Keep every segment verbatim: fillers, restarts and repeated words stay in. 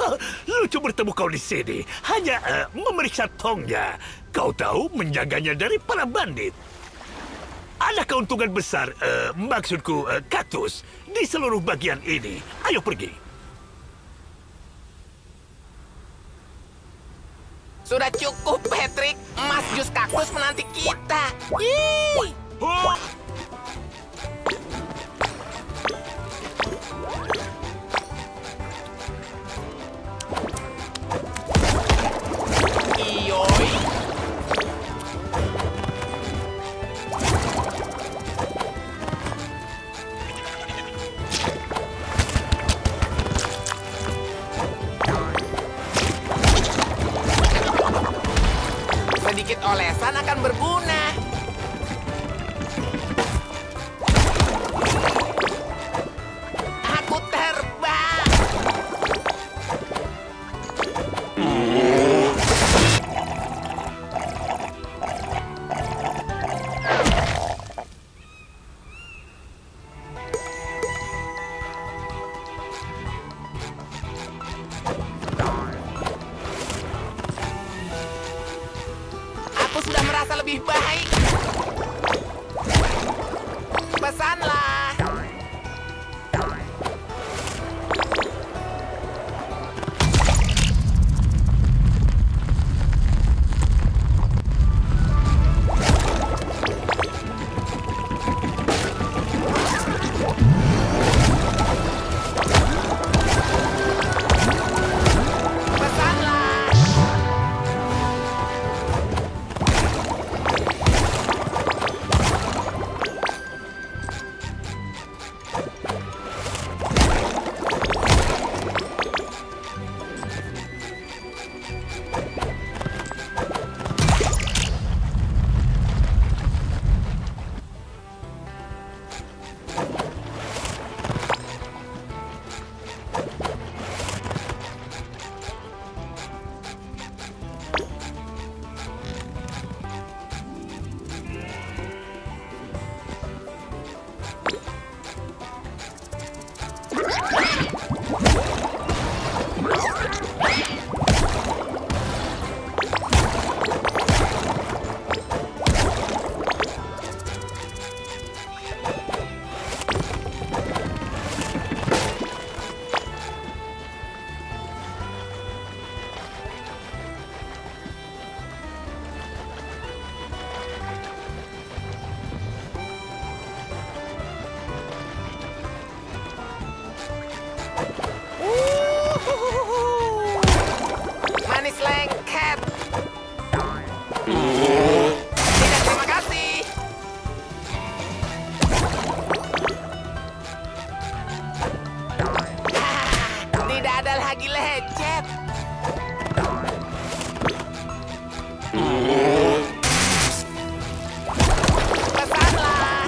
Lucu bertemu kau di sini. Hanya uh, memeriksa tongnya. Kau tahu menjaganya dari para bandit. Ada keuntungan besar, uh, maksudku uh, kaktus, di seluruh bagian ini. Ayo pergi. Sudah cukup, Patrick. Emas jus kaktus menanti kita. Yeay! Oh. Iyoi. Sedikit olesan akan berguna. Aku terbang. Aku sudah merasa lebih baik. Pesanlah. Pesanlah. Manis lengket. Tidak, terima kasih. Ah, tidak ada lagi lecet. Pesanlah.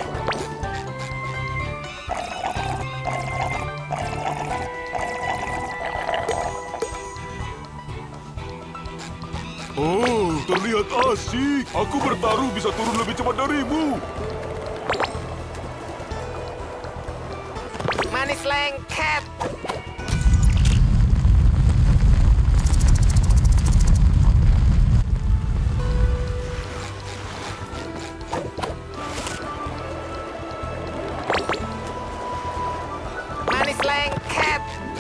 Oh, terlihat asik. Aku bertaruh bisa turun lebih cepat darimu. Manis lengket. Manis lengket.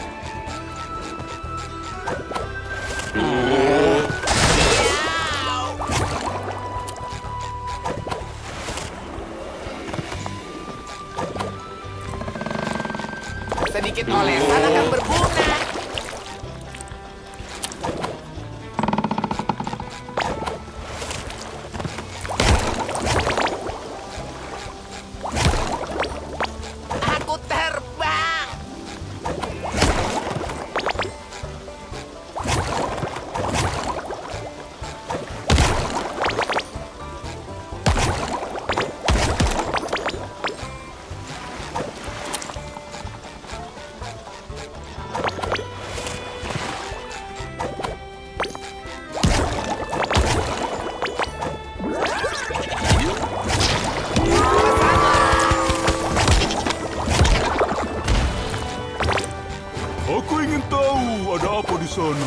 Miau. Sedikit olesan akan berguna. Aku terbang. Aku ingin tahu ada apa di sana?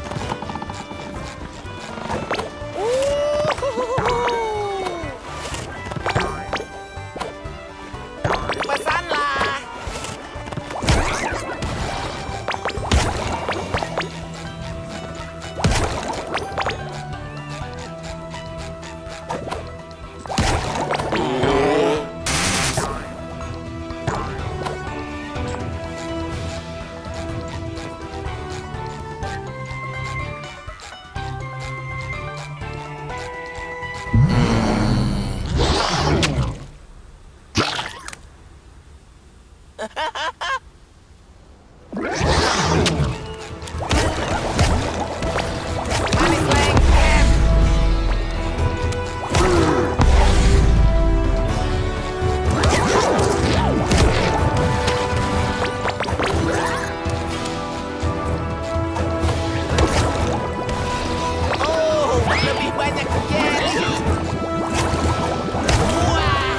Pesanlah. Manis lengket. Oh, lebih banyak jelly. Wah.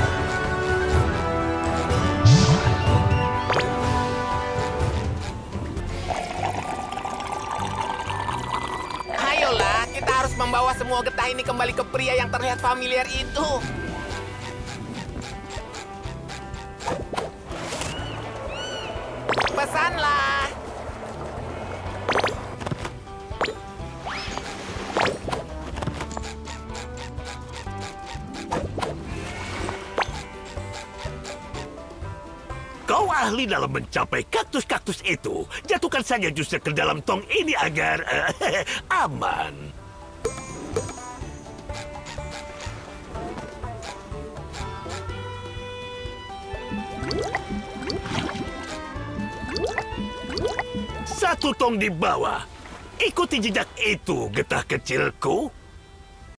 Ayolah, kita harus membawa semua getah ini kembali ke pria yang terlihat familiar itu. Pesanlah. Kau ahli dalam mencapai kaktus-kaktus itu. Jatuhkan saja jusnya ke dalam tong ini agar eh, aman. Satu tong di bawah. Ikuti jejak itu, getah kecilku.